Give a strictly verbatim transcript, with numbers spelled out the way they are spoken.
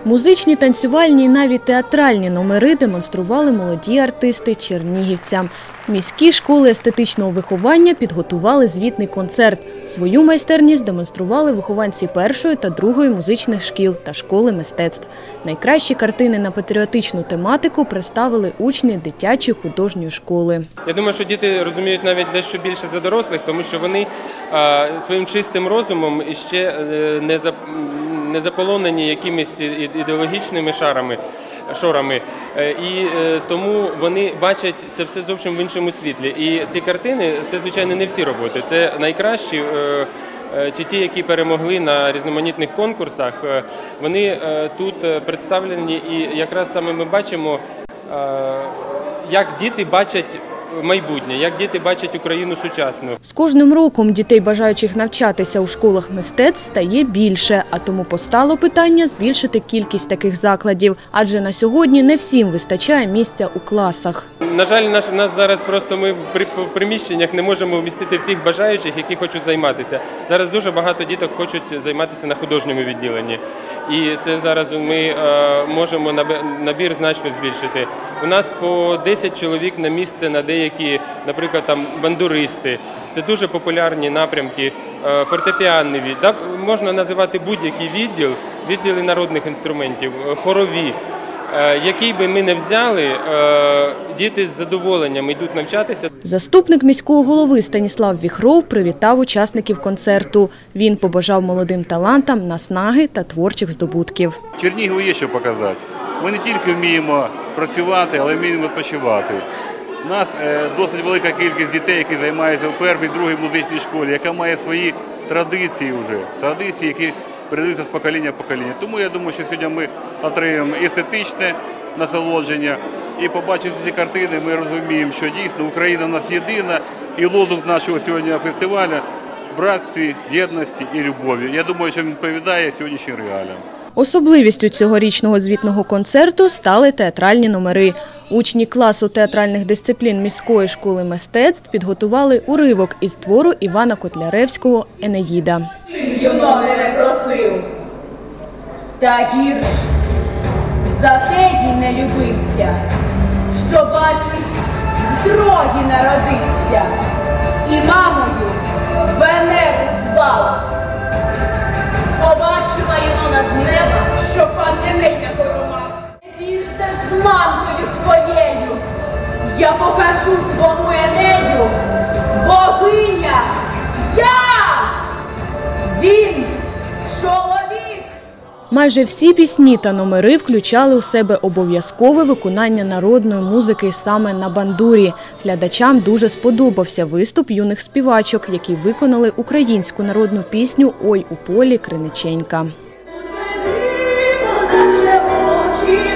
Музичні, танцювальні і навіть театральні номери демонстрували молоді артисти чернігівцям. Міські школи естетичного виховання підготували звітний концерт. Свою майстерність демонстрували вихованці першої та другої музичних шкіл та школи мистецтв. Найкращі картини на патріотичну тематику представили учні дитячої художньої школи. Я думаю, що діти розуміють навіть дещо більше за дорослих, тому що вони а, своїм чистим розумом ще не, за, не заполонені якимись ідеологічними шарами. шорами. І тому вони бачать це все зовсім в іншому світлі. І ці картини – це, звичайно, не всі роботи. Це найкращі, чи ті, які перемогли на різноманітних конкурсах. Вони тут представлені, і якраз саме ми бачимо, як діти бачать майбутнє, як діти бачать Україну сучасну. З кожним роком дітей, бажаючих навчатися у школах мистецтв, стає більше, а тому постало питання збільшити кількість таких закладів, адже на сьогодні не всім вистачає місця у класах. На жаль, наш, нас зараз просто ми при приміщеннях не можемо вмістити всіх бажаючих, які хочуть займатися. Зараз дуже багато діток хочуть займатися на художньому відділенні. І це зараз ми е, можемо набір значно збільшити. У нас по десять чоловік на місце на деякі, наприклад, там бандуристи. Це дуже популярні напрямки, е, фортепіанний відділ. Да, можна називати будь-який відділ, відділи народних інструментів, хорові. Який би ми не взяли, діти з задоволенням йдуть навчатися. Заступник міського голови Станіслав Віхров привітав учасників концерту. Він побажав молодим талантам наснаги та творчих здобутків. Чернігову є що показати. Ми не тільки вміємо працювати, але вміємо відпочивати. У нас досить велика кількість дітей, які займаються в першій, другій музичній школі, яка має свої традиції вже, традиції, які передаються з покоління в покоління. Тому я думаю, що сьогодні ми отримаємо естетичне насолодження і побачивши ці картини, ми розуміємо, що дійсно Україна у нас єдина і лозунг нашого сьогодні фестивалю – братстві, єдності і любові. Я думаю, що він відповідає сьогоднішнім реаліям. Особливістю цьогорічного звітного концерту стали театральні номери. Учні класу театральних дисциплін міської школи мистецтв підготували уривок із твору Івана Котляревського «Енеїда». Юно не просив, та гірш за те й не любився, що, бачиш, вдруге народився, і мамою Венеру звав. Побачила Юнона з неба, що пан Еней не порумав. Діждеш з мамкою своєю, я покажу твому Енею, богиня, я, він, чоловік. Майже всі пісні та номери включали у себе обов'язкове виконання народної музики саме на бандурі. Глядачам дуже сподобався виступ юних співачок, які виконали українську народну пісню «Ой у полі Криниченька». Заже очі